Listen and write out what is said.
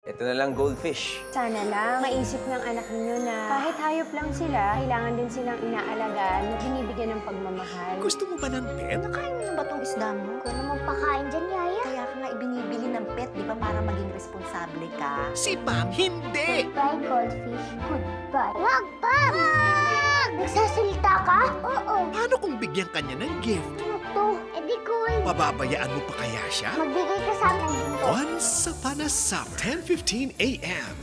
Ito na lang goldfish. Sana lang maisip ng anak ninyo na kahit hayop lang sila, kailangan din silang inaalagaan at binibigyan ng pagmamahal. Gusto mo ba ng pet? Nakain mo na ba tong isda mo? Ikaw naman pakain dyan, Yaya. Kaya ka nga ibinibili ng pet, di ba, para maging responsable ka? Si Pam, hindi! Goodbye, goldfish. Goodbye. Wag, Pam! Wag! Nagsasalita ka? Oo. Paano kung bigyan kanya ng gift? Ano to? Eh di cool. Pababayaan mo pa kaya siya? Magbigay ka sa akin dito. Once upon a summer, 10:15 a.m.